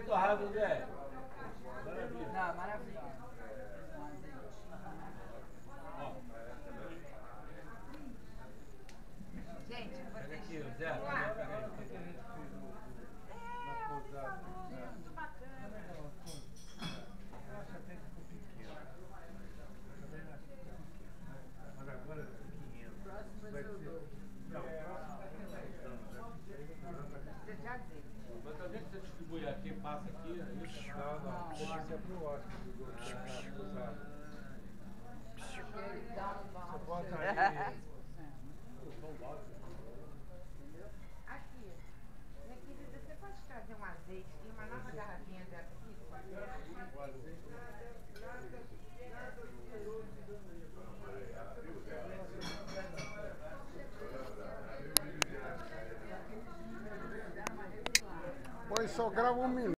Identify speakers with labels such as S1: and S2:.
S1: torrado, Zé.
S2: Não, maravilha. Gente, eu vou
S1: Pega aqui,
S2: deixar.
S1: Zé.
S2: Vamos lá.
S1: Pega aí. O que que a gente fez na pousada?
S2: Muito bacana.
S1: Eu acho até que ficou pequeno. Eu também acho que ficou pequeno. Mas agora ficou 500.
S2: Próximo vai ser o dobro.
S1: Não, o próximo vai ter 10 anos.
S2: Já dei.
S1: Mas também que você distribui aqui, passa aqui, é isso? Não. Esse é pro hóspede do pousada.
S2: Ele dá um
S1: Você
S2: balde.
S1: bota aí.
S2: Aqui, minha querida, você pode trazer um azeite e uma nova garrafinha de açúcar?
S1: O azeite.
S3: Pois só grava 1 minuto.